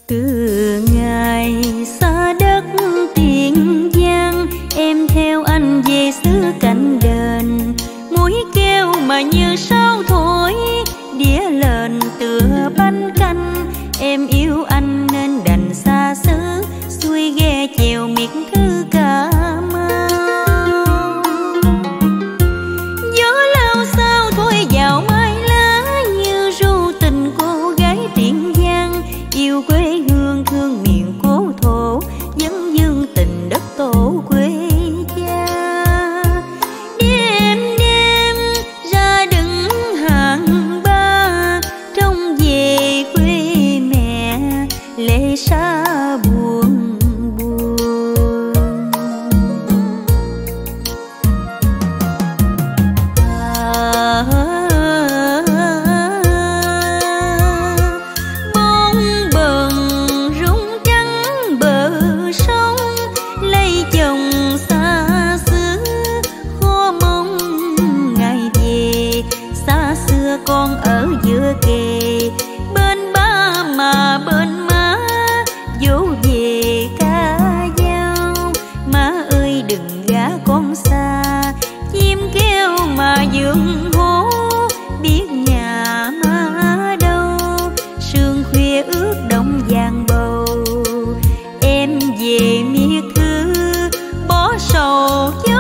Từ ngày xa đất Tiền Giang, em theo anh về xứ Cảnh Đền. Mũi kêu mà như sao thổi, đĩa lên tựa bánh canh. Em yêu anh nên đành xa xứ, xuôi ghe chèo miệt thư Cà Mau. Gió lao sao thôi vào mai lá, như ru tình cô gái Tiền Giang. Yêu quê hương thương miền cố thổ, vấn vương tình đất tổ quê cha. Đêm đêm ra đứng hàng ba, trông về quê mẹ lệ xa buồn buồn. Bóng bần rung trắng bờ sông, lấy chồng xa xứ khó mong ngày về. Xa xưa con ở giữa kề, bên ba mà bên má, dỗ về ca dao. Má ơi đừng gả con xa, chim kêu mà giường hố, biết nhà má đâu. Sương khuya ướt đông vàng bầu, em về miệt thư bỏ sầu cho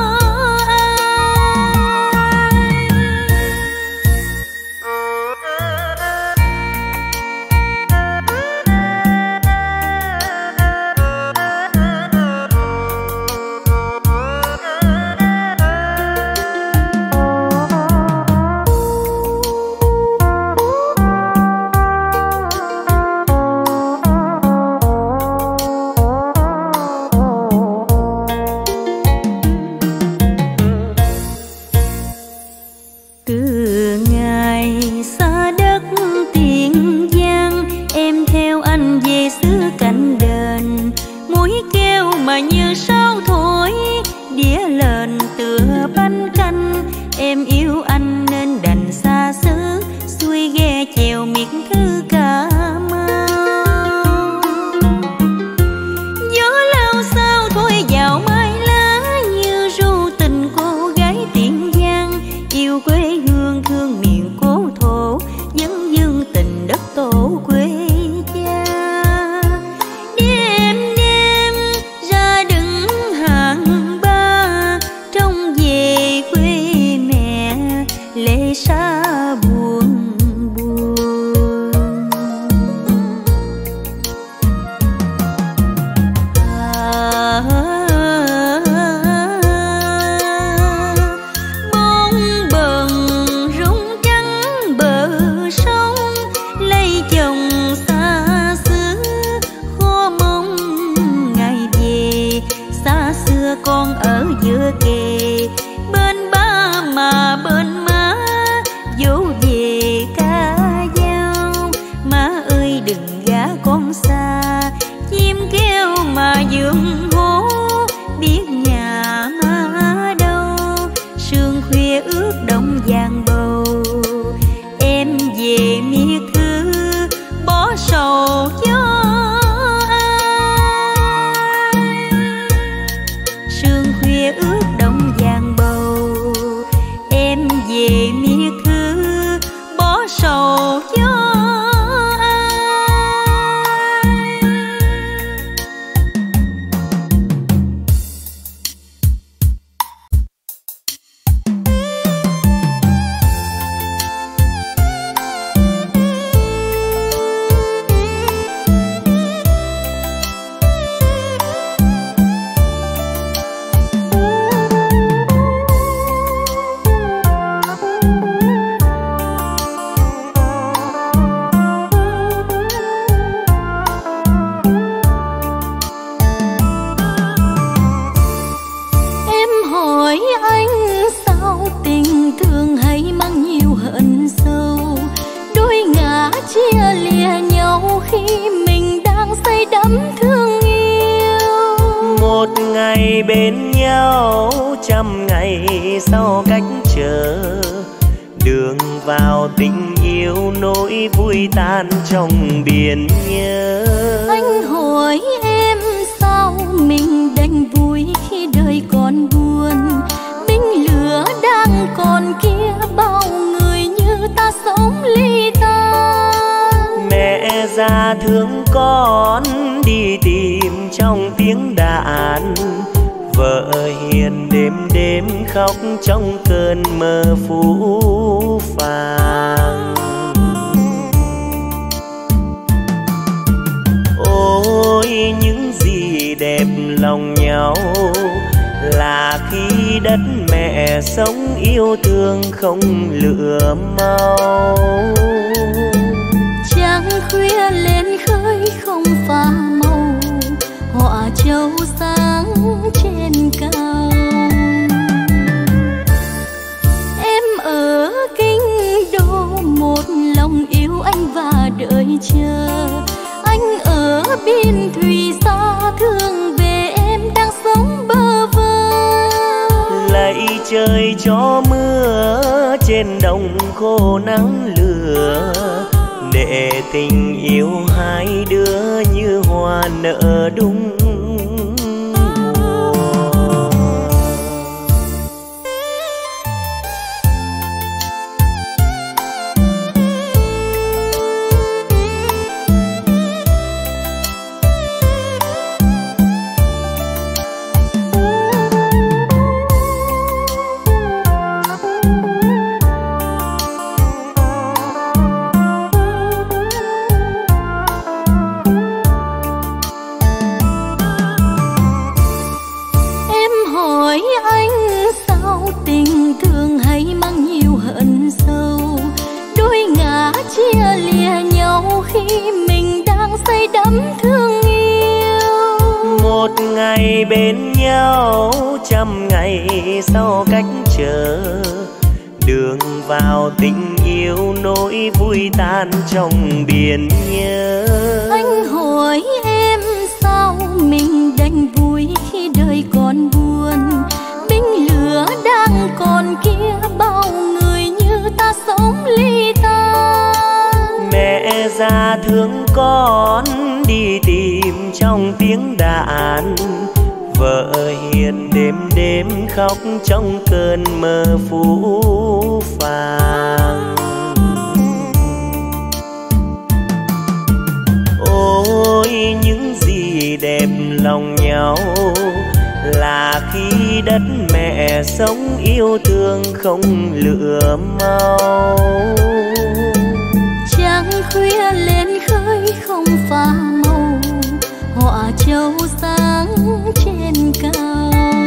ngày bên nhau, trăm ngày sau cách chờ. Đường vào tình yêu nỗi vui tan trong biển nhớ. sống ly tan. Mẹ già thương con đi tìm trong tiếng đàn, vợ hiền đêm đêm khóc trong cơn mơ phũ phàng. Ôi những gì đẹp lòng nhau là khi đất mẹ sống yêu thương không lửa mau. Trăng khuya lên khơi không pha màu, họa châu sáng trên cao. Em ở kinh đô một lòng yêu anh và đợi chờ. Anh ở biên thùy xa thương về em đang sống bơ vơ. Lạy trời cho mưa trên đồng khô nắng lửa, để tình yêu hai đứa như hoa nở đúng mùa. Chia lìa nhau khi mình đang say đắm thương yêu. Một ngày bên nhau trăm ngày sau cách chờ, đường vào tình yêu nỗi vui tan trong biển nhớ. Anh hỏi em sao mình đành vui khi đời còn buồn, binh lửa đang còn kia bao người như ta sống ly tan. Mẹ già thương con đi tìm trong tiếng đàn, vợ hiền đêm đêm khóc trong cơn mơ phũ phàng. Ôi những gì đẹp lòng nhau là khi đất mẹ sống yêu thương không lửa mau. Trăng khuya lên khơi không pha màu, họa châu sáng trên cao.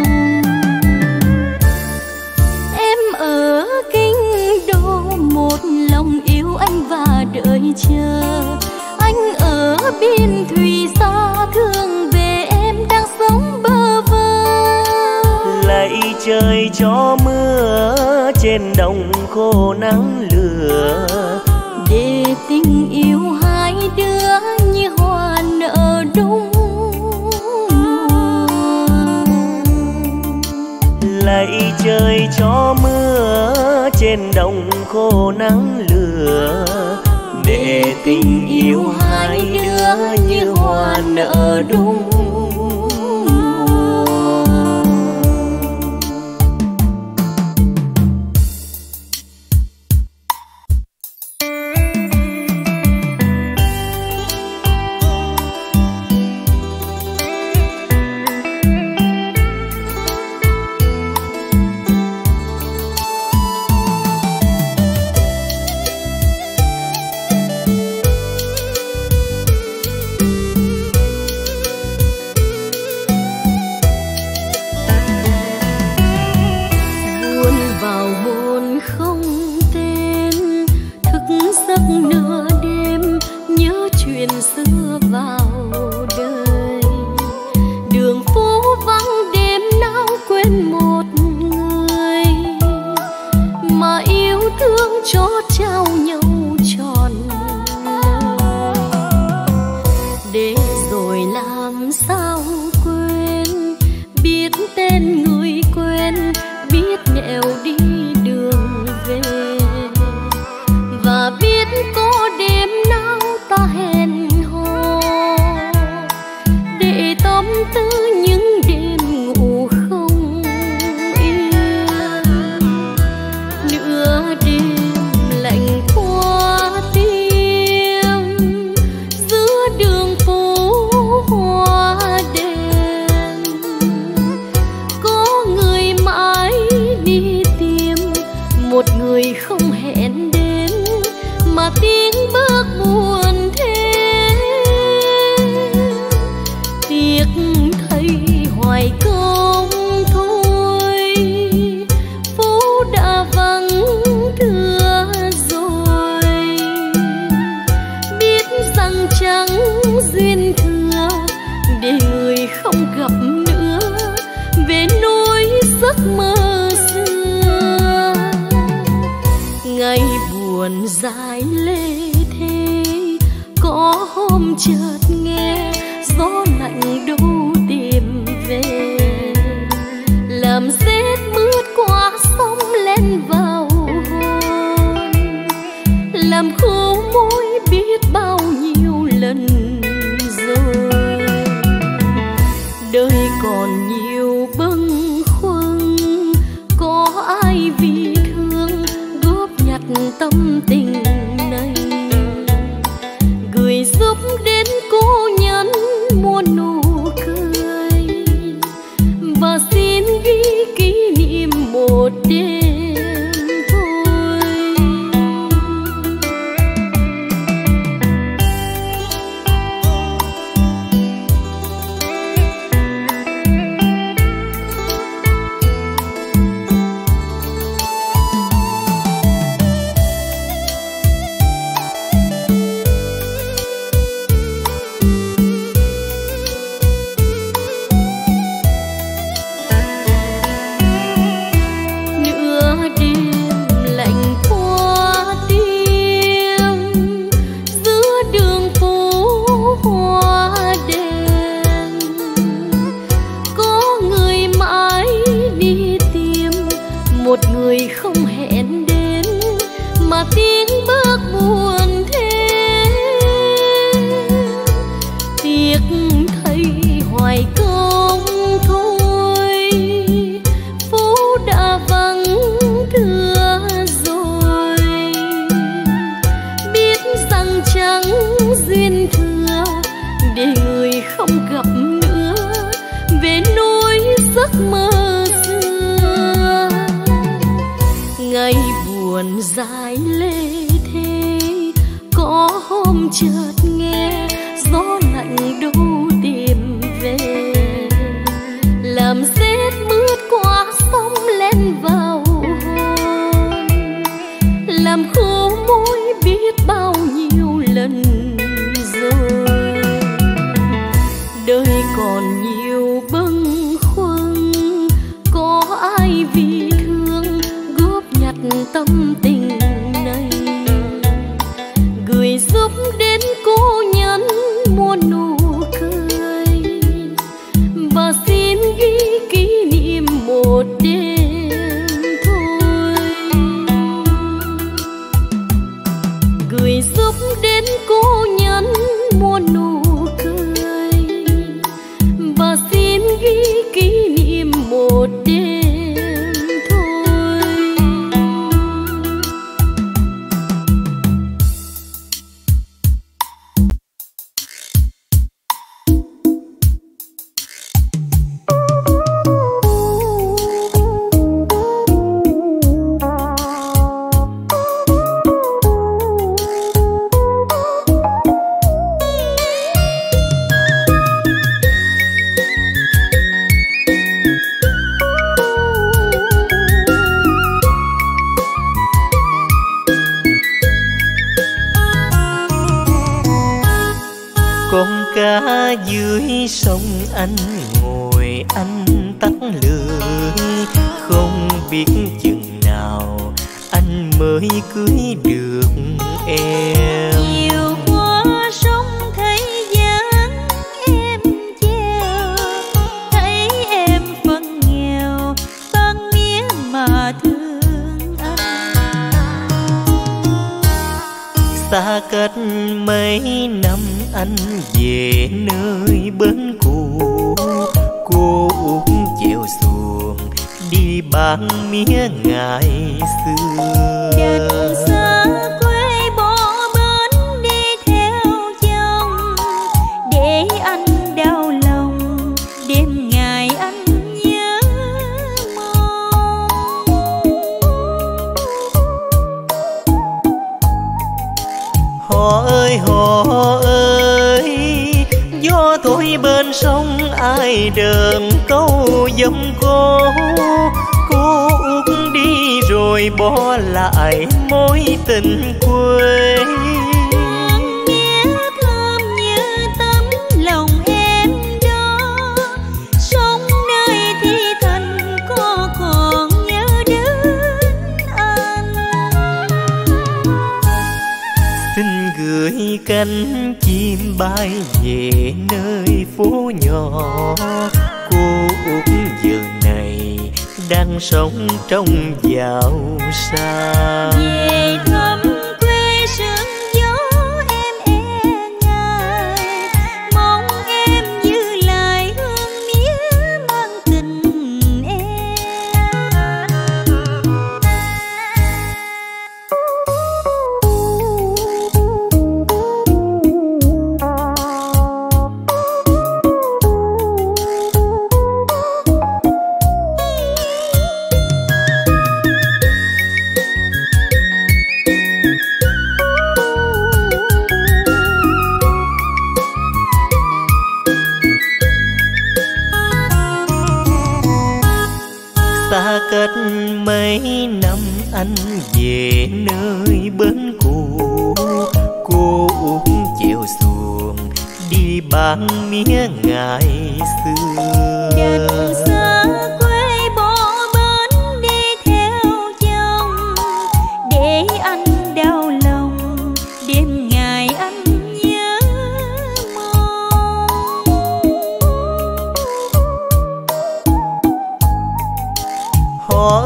Em ở kinh đô một lòng yêu anh và đợi chờ. Anh ở biên thùy xa thương về em đang sống bơ vơ. Lạy trời cho mưa trên đồng khô nắng lửa, để tình yêu hai đứa như hoa nở đúng mùa. Lạy trời cho mưa trên đồng khô nắng lửa, để tình yêu hai đứa như hoa nở đúng mùa. gặp nữa về nỗi giấc mơ xưa. Ngày buồn dài lê thế, có hôm chợt nghe gió lạnh đu tìm về, làm rét mướt qua sông lên vào hồn, làm khô môi biết bao nhiêu lần rồi. Đời còn nhiều bâng khuâng, có ai vì thương góp nhặt tâm tình này, gửi giúp đến cô nhân muôn nụ cười, và xin ghi kỷ niệm một đêm thôi. Một người không hẹn đến mà tiếng bước buồn thế, tiếc thấy hoài công thôi, phố đã vắng thưa rồi. Biết rằng chẳng duyên thừa để người không gặp nữa về nỗi giấc mơ. Ngày buồn dài lê thế, có hôm chợt nghe gió lạnh đu tìm về, làm rét mướt qua sông lên vào hồn, làm khô môi biết bao nhiêu lần rồi. Đời còn nhiều bâng khuâng, có ai vì tâm tình này, gửi giúp đến cô nhân muôn nụ cười, và xin ghi kỷ niệm một đêm thôi. Gửi giúp đến cô nhân muôn nụ cười, và xin ghi kỷ niệm một đêm. Cá dưới sông anh ngồi anh tắt lưới, không biết chừng nào anh mới cưới được em. Nhiều qua sông thấy dáng em treo, thấy em phân nghèo phân mía mà thương anh. Xa cách mấy năm anh về nơi bến cũ, cô út chèo xuồng đi bán mía ngày xưa. Đất xa quê bỏ bến đi theo chồng, để anh đau lòng đêm ngày anh nhớ mong. Họ ơi họ ơi, gió thổi bên sông ai đờn câu dòng cô út đi rồi bỏ lại mối tình quê. Nghe thơm như tấm lòng em đó, về nơi phố nhỏ. Cô Út giờ này đang sống trong giàu sang. Về thăm quê sương gió em e ngại, mong em giữ lại hương mía mang tình em. Xa cách mấy năm anh về nơi bến cũ, cô Út chèo xuồng đi bán mía ngày xưa. Đất xa quê bỏ bến đi theo chồng, để anh đau lòng đêm ngày anh nhớ mong. Họ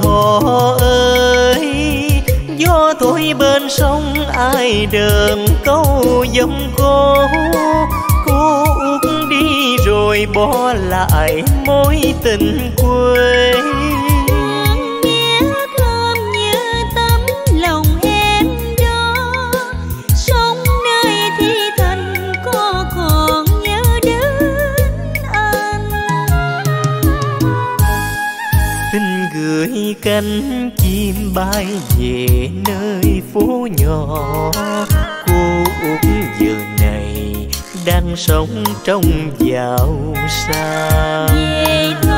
ơi, gió thổi bên sông ai đờn câu dòng cô. Cô Út đi rồi bỏ lại mối tình quê. Nghe thơm như tấm lòng em đó, sống nơi thi thành có còn nhớ đến anh. Xin gửi cánh chim bay về nơi phố nhỏ. Cô Út giờ này đang sống trong giàu sang. Về